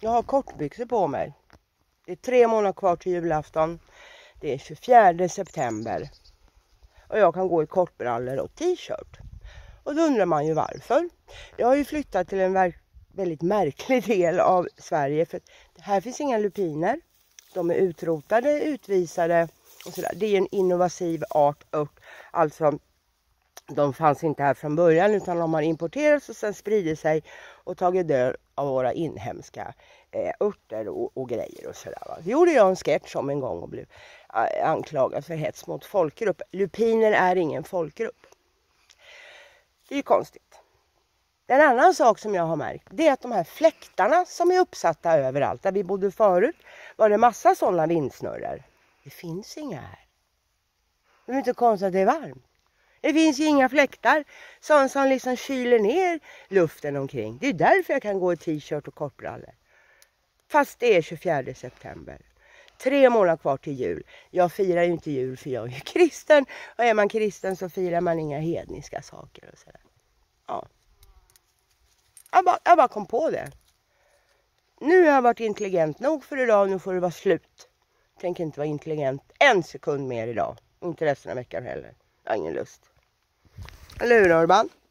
Jag har kortbyxor på mig. Det är 3 månader kvar till julafton. Det är 24 september. Och jag kan gå i kortbrallor och t-shirt. Och då undrar man ju varför. Jag har ju flyttat till en väldigt märklig del av Sverige. För här finns inga lupiner. De är utrotade, utvisade och sådär. Det är en invasiv art ört. Alltså de fanns inte här från början utan de har importerats och sen sprider sig och tagit död av våra inhemska örter och grejer och sådär. Det gjorde jag en sketch om en gång och blev anklagad för hets mot folkgrupp. Lupiner är ingen folkgrupp. Det är ju konstigt. En annan sak som jag har märkt, det är att de här fläktarna som är uppsatta överallt där vi bodde förut, var det massa sådana vindsnurror. Det finns inga här. Det är inte konstigt att det är varmt. Det finns ju inga fläktar som liksom kyler ner luften omkring. Det är därför jag kan gå i t-shirt och kortbrallor. Fast det är 24 september. 3 månader kvar till jul. Jag firar ju inte jul för jag är ju kristen. Och är man kristen så firar man inga hedniska saker och sådär. Ja. Jag bara kom på det. Nu har jag varit intelligent nog för idag. Nu får det vara slut. Jag tänker inte vara intelligent en sekund mer idag. Inte resten av veckan heller. Jag har ingen lust. Eller hur, Urban?